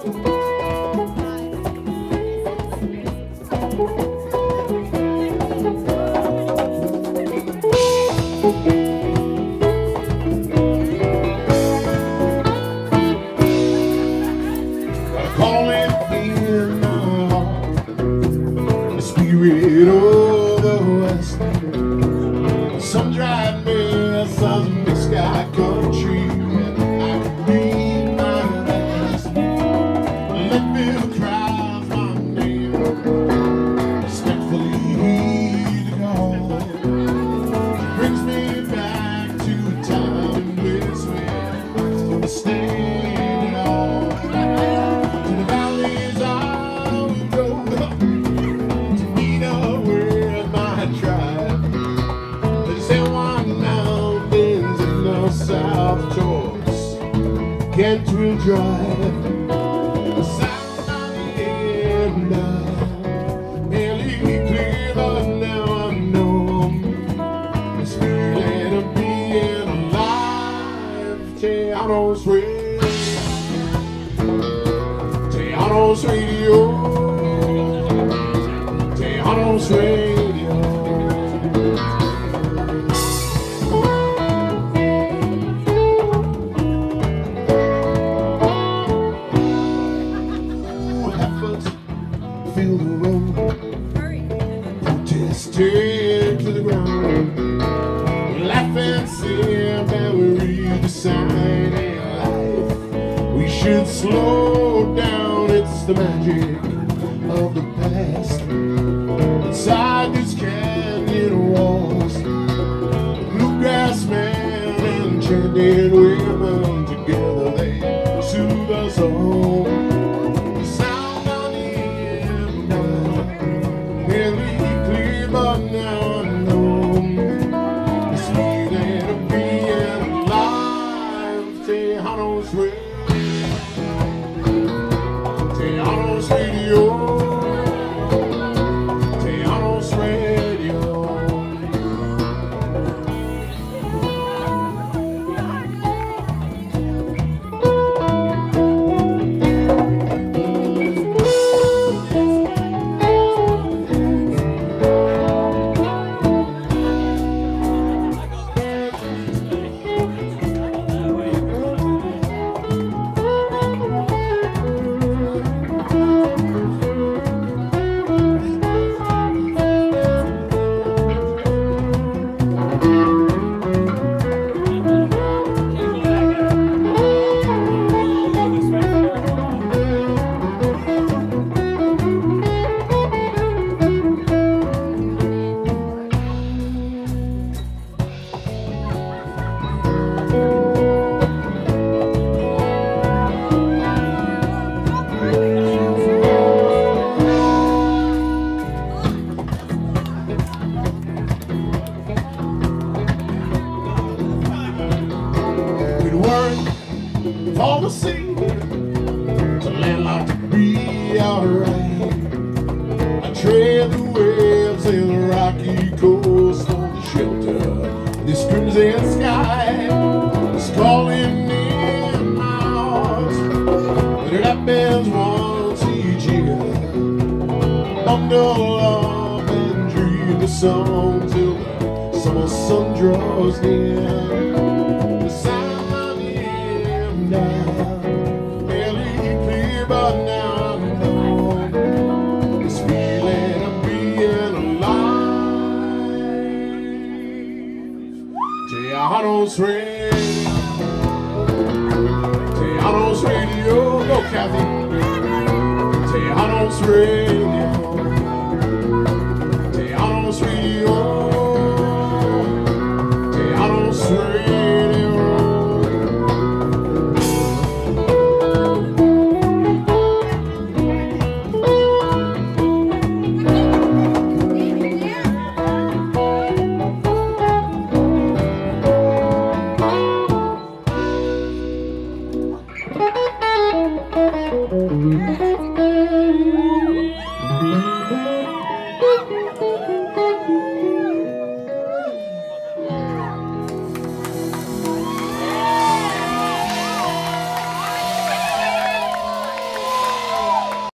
Spirit of the West, some dry mess of the sky country. I could read my last. Let me cry my name, respectfully heed the call. It brings me back to a time and place where I stand it all. To the valleys I will go. South Shores, Kent will drive the sound on the end barely clear, but now I know it's feeling of being alive. Tejanos Radio, Tejanos Radio, Tejanos Radio. Fill the road, protesting to the ground. We laugh and sing and we read the sign in life. We should slow down, it's the magic of the past. Inside these canyon walls, the bluegrass man and chanting women together, they soothe us all. But now I know it's feeling of being alive. Tejanos Radio, Tejanos Radio, Tejanos Radio. All the sea to landlocked to be alright. I tread the waves in the rocky coast for the shelter. This crimson sky is calling in my heart, but it happens once each year. Bundle up and dream the song till the summer sun draws near. Barely clear, but now I know this feeling of being alive. Tejanos Radio, Tejanos Radio, go Kathy. Tejanos Radio.